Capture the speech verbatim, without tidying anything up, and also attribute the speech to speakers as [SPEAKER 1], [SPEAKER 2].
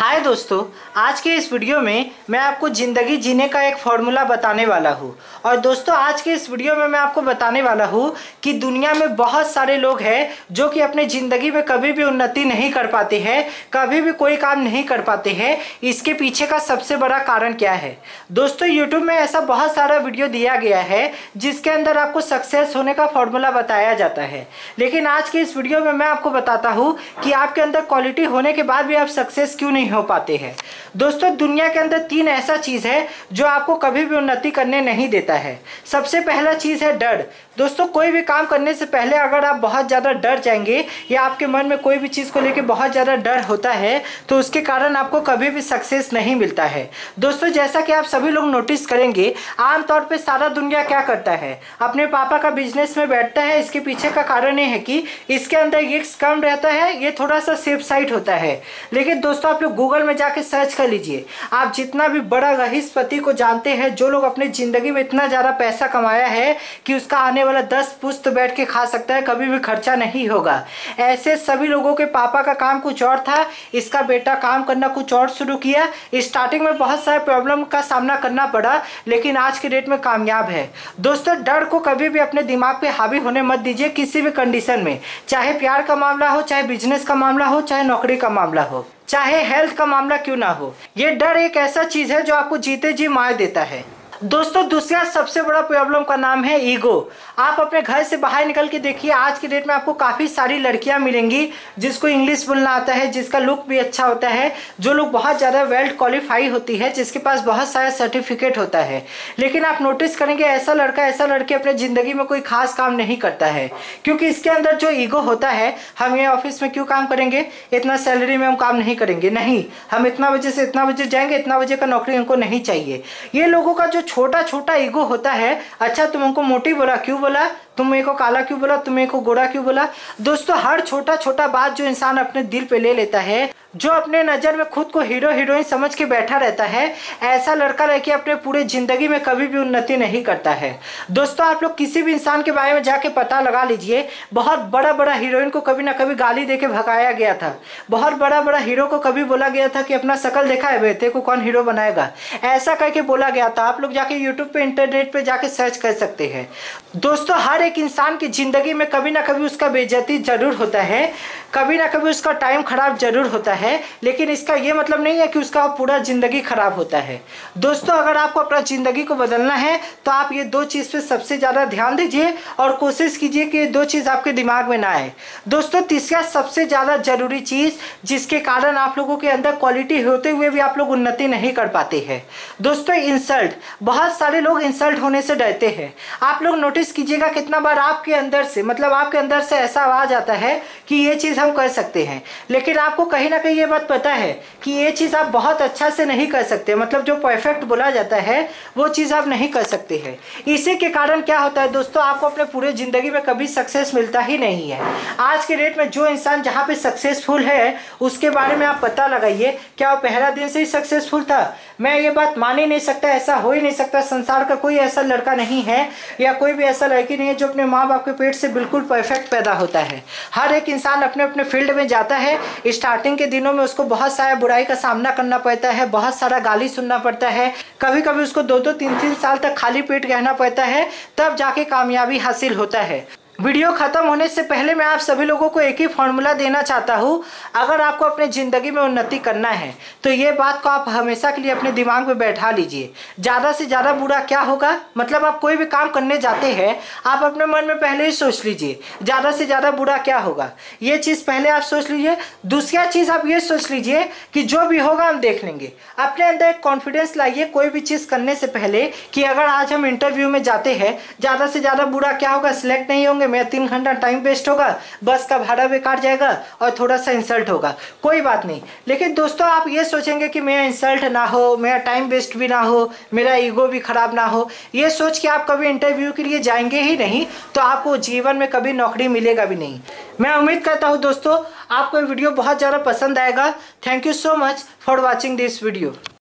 [SPEAKER 1] हाय दोस्तों, आज के इस वीडियो में मैं आपको ज़िंदगी जीने का एक फॉर्मूला बताने वाला हूँ। और दोस्तों आज के इस वीडियो में मैं आपको बताने वाला हूँ कि दुनिया में बहुत सारे लोग हैं जो कि अपने ज़िंदगी में कभी भी उन्नति नहीं कर पाते हैं, कभी भी कोई काम नहीं कर पाते हैं। इसके पीछे का सबसे बड़ा कारण क्या है? दोस्तों यूट्यूब में ऐसा बहुत सारा वीडियो दिया गया है जिसके अंदर आपको सक्सेस होने का फॉर्मूला बताया जाता है, लेकिन आज के इस वीडियो में मैं आपको बताता हूँ कि आपके अंदर क्वालिटी होने के बाद भी आप सक्सेस क्यों नहीं हो पाते हैं। दोस्तों दुनिया के अंदर तीन ऐसा चीज है जो आपको कभी भी उन्नति करने नहीं देता है। सबसे पहला चीज है डर। दोस्तों कोई भी काम करने से पहले अगर आप बहुत ज़्यादा डर जाएंगे या आपके मन में कोई भी चीज़ को लेकर बहुत ज़्यादा डर होता है तो उसके कारण आपको कभी भी सक्सेस नहीं मिलता है। दोस्तों जैसा कि आप सभी लोग नोटिस करेंगे, आमतौर पे सारा दुनिया क्या करता है, अपने पापा का बिजनेस में बैठता है। इसके पीछे का कारण ये है कि इसके अंदर रिस्क कम रहता है, ये थोड़ा सा सेफ साइड होता है। लेकिन दोस्तों आप लोग गूगल में जाके सर्च कर लीजिए, आप जितना भी बड़ा रहीसपति को जानते हैं जो लोग अपनी ज़िंदगी में इतना ज़्यादा पैसा कमाया है कि उसका आने वाला दस पुश्त बैठ के खा सकता है, कभी भी खर्चा नहीं होगा। ऐसे सभी लोगों के पापा का काम कुछ और था, इसका बेटा काम करना कुछ और शुरू किया। स्टार्टिंग में बहुत सारे प्रॉब्लम का सामना करना पड़ा, लेकिन आज के डेट में कामयाब है। दोस्तों डर को कभी भी अपने दिमाग पे हावी होने मत दीजिए किसी भी कंडीशन में, चाहे प्यार का मामला हो, चाहे बिजनेस का मामला हो, चाहे नौकरी का मामला हो, चाहे हेल्थ का मामला क्यों ना हो। ये डर एक ऐसा चीज है जो आपको जीते जी मार देता है। दोस्तों दूसरा सबसे बड़ा प्रॉब्लम का नाम है ईगो। आप अपने घर से बाहर निकल के देखिए, आज की डेट में आपको काफ़ी सारी लड़कियां मिलेंगी जिसको इंग्लिश बोलना आता है, जिसका लुक भी अच्छा होता है, जो लोग बहुत ज़्यादा वेल क्वालिफाई होती है, जिसके पास बहुत सारा सर्टिफिकेट होता है। लेकिन आप नोटिस करेंगे ऐसा लड़का ऐसा लड़की अपने ज़िंदगी में कोई खास काम नहीं करता है, क्योंकि इसके अंदर जो ईगो होता है, हम ये ऑफिस में क्यों काम करेंगे, इतना सैलरी में हम काम नहीं करेंगे, नहीं हम इतना बजे से इतना बजे जाएंगे, इतना बजे का नौकरी हमको नहीं चाहिए। ये लोगों का जो छोटा छोटा ईगो होता है, अच्छा तुम हमको मोटी बोला क्यों बोला, तुम मेरे को काला क्यों बोला, तुम मेरे को गोरा क्यों बोला। दोस्तों हर छोटा छोटा बात जो इंसान अपने दिल पे ले लेता है, जो अपने नज़र में खुद को हीरो हीरोइन समझ के बैठा रहता है, ऐसा लड़का लड़की अपने पूरे जिंदगी में कभी भी उन्नति नहीं करता है। दोस्तों आप लोग किसी भी इंसान के बारे में जाके पता लगा लीजिए, बहुत बड़ा बड़ा हीरोइन को कभी ना कभी गाली देके भगाया गया था, बहुत बड़ा बड़ा हीरो को कभी बोला गया था कि अपना शकल देखा है बेटे को कौन हीरो बनाएगा, ऐसा करके बोला गया था। आप लोग जाके यूट्यूब पे इंटरनेट पे जाके सर्च कर सकते हैं। दोस्तों हर एक इंसान की जिंदगी में कभी ना कभी उसका बेइज्जती जरूर होता है, कभी ना कभी उसका टाइम खराब जरूर होता है, लेकिन इसका ये मतलब नहीं है कि उसका पूरा जिंदगी खराब होता है। दोस्तों अगर आपको अपना जिंदगी को बदलना है तो आप ये दो चीज़ पे सबसे ज़्यादा ध्यान दीजिए और कोशिश कीजिए कि ये दो चीज़ आपके दिमाग में ना आए। दोस्तों तीसरा सबसे ज़्यादा जरूरी चीज़ जिसके कारण आप लोगों के अंदर क्वालिटी होते हुए भी आप लोग उन्नति नहीं कर पाते हैं, दोस्तों इंसल्ट। बहुत सारे लोग इंसल्ट होने से डरते हैं। आप लोग नोटिस कीजिएगा कितना बार आपके अंदर से मतलब आपके अंदर से ऐसा आवाज आता है कि ये चीज़ हम कर सकते हैं, लेकिन आपको कहीं ना कहीं ये बात पता है कि ये चीज़ आप बहुत अच्छा से नहीं कर सकते, मतलब जो परफेक्ट बोला जाता है वो चीज़ आप नहीं कर सकते हैं। इसी के कारण क्या होता है दोस्तों, आपको अपने पूरे ज़िंदगी में कभी सक्सेस मिलता ही नहीं है। आज के डेट में जो इंसान जहाँ पे सक्सेसफुल है उसके बारे में आप पता लगाइए, क्या वो पहला दिन से ही सक्सेसफुल था? मैं ये बात मान ही नहीं सकता, ऐसा हो ही नहीं सकता। संसार का कोई ऐसा लड़का नहीं है या कोई भी ऐसा लड़की नहीं है जो अपने माँ बाप के पेट से बिल्कुल परफेक्ट पैदा होता है। हर एक इंसान अपने अपने फील्ड में जाता है, स्टार्टिंग के दिनों में उसको बहुत सारा बुराई का सामना करना पड़ता है, बहुत सारा गाली सुनना पड़ता है, कभी कभी उसको दो दो तीन तीन साल तक खाली पेट रहना पड़ता है, तब जाके कामयाबी हासिल होता है। वीडियो ख़त्म होने से पहले मैं आप सभी लोगों को एक ही फॉर्मूला देना चाहता हूँ। अगर आपको अपने ज़िंदगी में उन्नति करना है तो ये बात को आप हमेशा के लिए अपने दिमाग में बैठा लीजिए, ज़्यादा से ज़्यादा बुरा क्या होगा। मतलब आप कोई भी काम करने जाते हैं, आप अपने मन में पहले ही सोच लीजिए ज़्यादा से ज़्यादा बुरा क्या होगा, ये चीज़ पहले आप सोच लीजिए। दूसरा चीज़ आप ये सोच लीजिए कि जो भी होगा हम देख लेंगे। अपने अंदर एक कॉन्फिडेंस लाइए कोई भी चीज़ करने से पहले कि अगर आज हम इंटरव्यू में जाते हैं, ज़्यादा से ज़्यादा बुरा क्या होगा, सिलेक्ट नहीं होंगे, मेरा तीन घंटा टाइम वेस्ट होगा, बस का भाड़ा बेकार जाएगा और थोड़ा सा इंसल्ट होगा, कोई बात नहीं। लेकिन दोस्तों आप ये सोचेंगे कि मेरा इंसल्ट ना हो, मेरा टाइम वेस्ट भी ना हो, मेरा ईगो भी खराब ना हो, ये सोच के आप कभी इंटरव्यू के लिए जाएंगे ही नहीं, तो आपको जीवन में कभी नौकरी मिलेगा भी नहीं। मैं उम्मीद करता हूँ दोस्तों आपको ये वीडियो बहुत ज़्यादा पसंद आएगा। Thank you so much for watching this video.